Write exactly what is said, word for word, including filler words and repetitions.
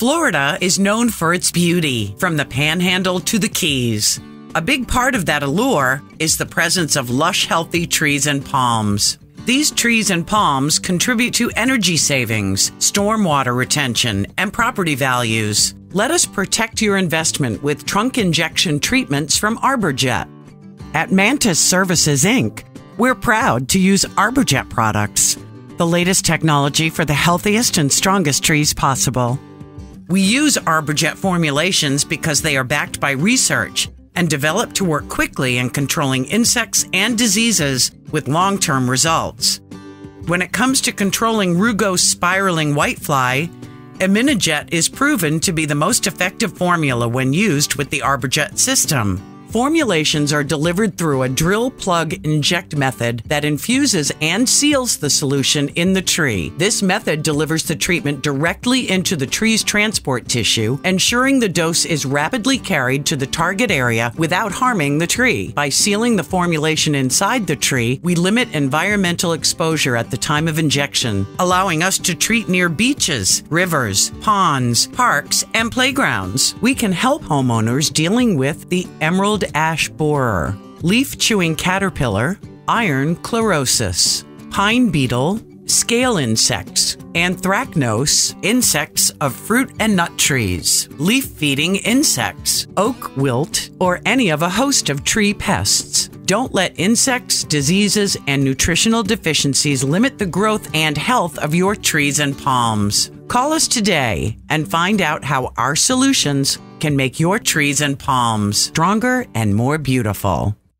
Florida is known for its beauty, from the Panhandle to the Keys. A big part of that allure is the presence of lush, healthy trees and palms. These trees and palms contribute to energy savings, stormwater retention, and property values. Let us protect your investment with trunk injection treatments from ArborJet. At Mantis Services, Incorporated, we're proud to use ArborJet products, the latest technology for the healthiest and strongest trees possible. We use ArborJet formulations because they are backed by research and developed to work quickly in controlling insects and diseases with long-term results. When it comes to controlling rugose spiraling whitefly, Immunojet is proven to be the most effective formula when used with the ArborJet system. Formulations are delivered through a drill plug inject method that infuses and seals the solution in the tree. This method delivers the treatment directly into the tree's transport tissue, ensuring the dose is rapidly carried to the target area without harming the tree. By sealing the formulation inside the tree, we limit environmental exposure at the time of injection, allowing us to treat near beaches, rivers, ponds, parks, and playgrounds. We can help homeowners dealing with the emerald ash borer, leaf-chewing caterpillar, iron chlorosis, pine beetle, scale insects, anthracnose, insects of fruit and nut trees, leaf-feeding insects, oak wilt, or any of a host of tree pests. Don't let insects, diseases, and nutritional deficiencies limit the growth and health of your trees and palms. Call us today and find out how our solutions can make your trees and palms stronger and more beautiful.